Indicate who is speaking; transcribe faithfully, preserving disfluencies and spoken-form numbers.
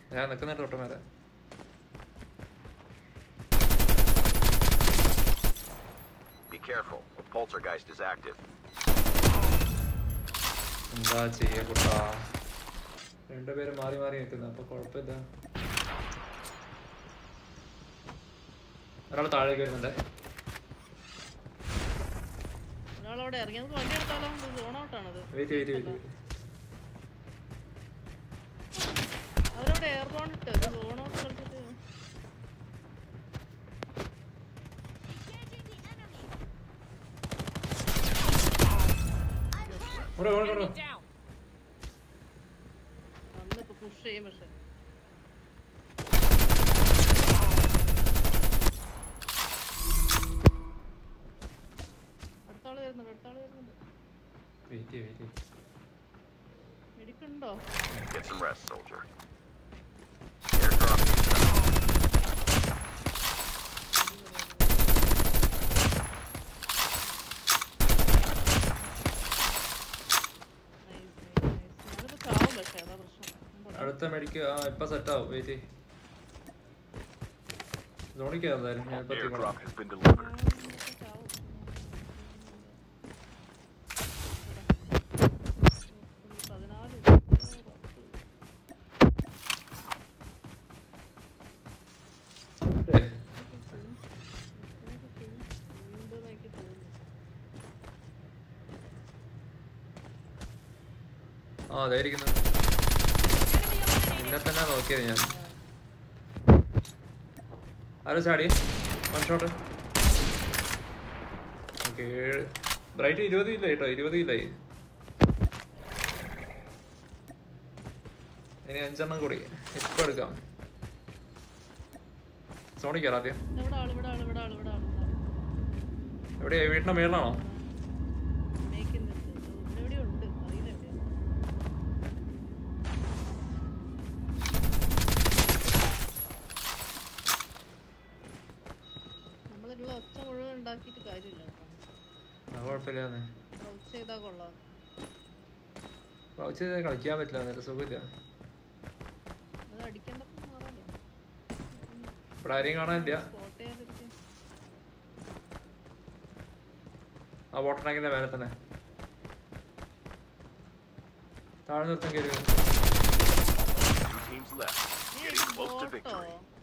Speaker 1: ഞാൻ നിൽക്കുന്നുണ്ട് തൊട്ടമേലെ. എന്താ ചെയ്യാ കുട്ടാ, രണ്ടുപേരും മാറി മാറി നിൽക്കുന്നു. അപ്പൊ കുഴപ്പമില്ല. ഒരാൾ താഴേക്ക് വരുന്നുണ്ട്. വെയിറ്റ് വെയിറ്റ് വെയിറ്റ്
Speaker 2: അവരോട് എയർബോൺ ഇട്ട് സോൺ ഔട്ട് കളിച്ചിട്ട് വന്നിപ്പോ പുഷ് ചെയ്യും. പക്ഷെ അടുത്താള് വരുന്നുണ്ട് അടുത്താള് വരുന്നുണ്ട്.
Speaker 1: വെയിറ്റ് വെയിറ്റ്
Speaker 2: മെഡിക്കുണ്ടോ?
Speaker 1: അടുത്ത മെഡിക്ക് ആ ഇപ്പൊ സെറ്റ് ആവും. വെയിറ്റ് സോണിക്കായിരുന്നു ഞാൻ ഇപ്പൊ ആ അതായിരിക്കുന്നു. നിന്നെ തന്നെ നോക്കിയത് ഞാൻ. ആരോ ചാടി വൺ ഷോട്ട്. ഓക്കെ ബ്രൈറ്റ് ഇരുപത് ഇല്ല കേട്ടോ, ഇരുപത് ഇല്ലായി. ഇനി അഞ്ചെണ്ണം കൂടി ഇപ്പൊ എടുക്കാം. സോണിക്കാർ ആദ്യം എവിടെയാ? വീട്ടിന്റെ മേളിലാണോ? കളിക്കാൻ പറ്റില്ല, നേരെ സുഖമില്ല. ഇവിടെ ആരെയും കാണാനില്ല. ആ വാട്ടർ ടാങ്കിന്റെ മേലെ തന്നെ താഴെ നിർത്താൻ കയറി.